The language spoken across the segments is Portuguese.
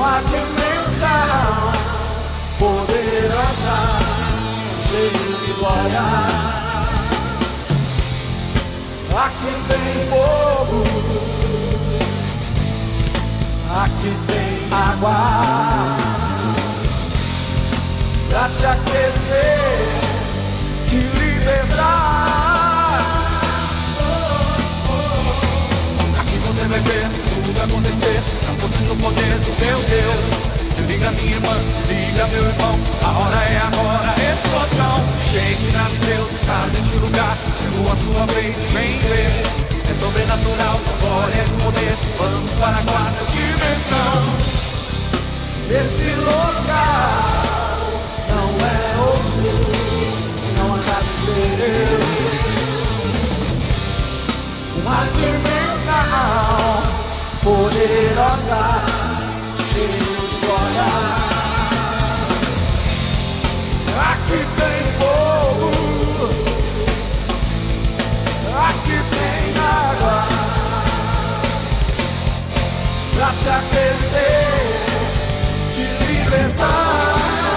uma dimensão poderosa, cheia de glória. Aqui tem fogo, aqui tem água pra te aquecer, te libertar. Aqui você vai ver tudo acontecer, na força e no poder do meu Deus. Se liga minha irmã, se liga meu irmão, a hora é agora, explosão. Shake na Deus está neste lugar, chegou a sua vez, vem ver. É sobrenatural, glória e poder, vamos para a quarta dimensão. Esse local não é outro, não a casa de Deus. Uma dimensão poderosa, cheia de glória. Aqui tem fogo, aqui tem água pra te aquecer, te libertar.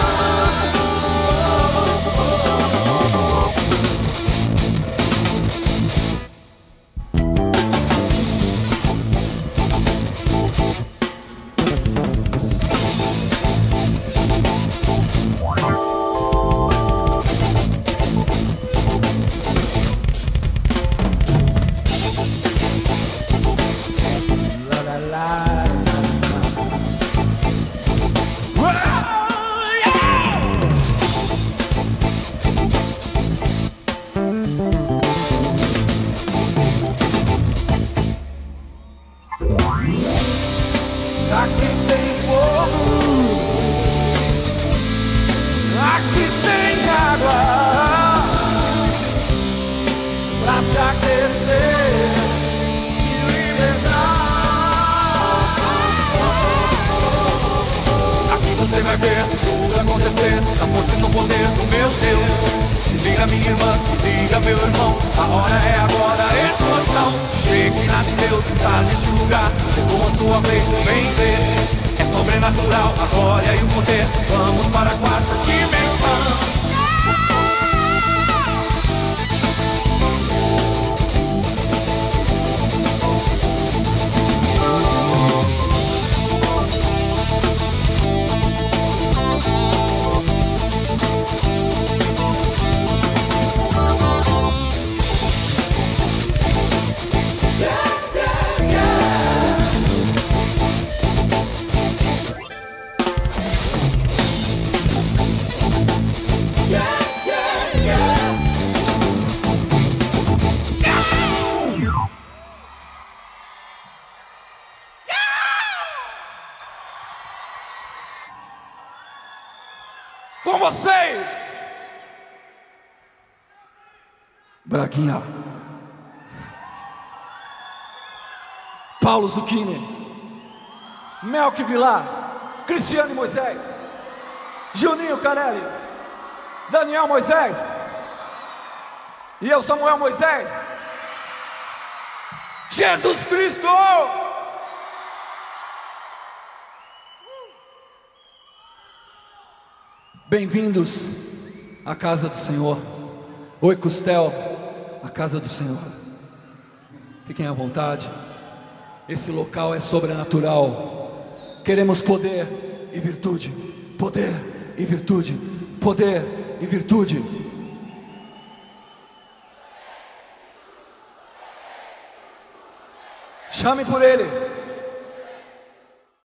Aqui tem fogo, aqui tem água pra te aquecer, te libertar. Aqui você vai ver tudo acontecer, na força e no poder do meu Deus. Se liga minha irmã, se liga meu irmão, a hora é agora, explosão. Chegue na Deus está neste lugar, chegou a sua vez, vem ver. É sobrenatural, a glória e o poder, vamos para a quarta dimensão. Com vocês, Braguinha, Paulo Zucchini, Melk Vilar, Cristiano Moisés, Juninho Carelli, Daniel Moisés e eu, Samuel Moisés. Jesus Cristo! Bem-vindos à casa do Senhor. Oi, Costel, a casa do Senhor. Fiquem à vontade. Esse local é sobrenatural. Queremos poder e virtude. Poder e virtude. Poder e virtude. Chame por Ele.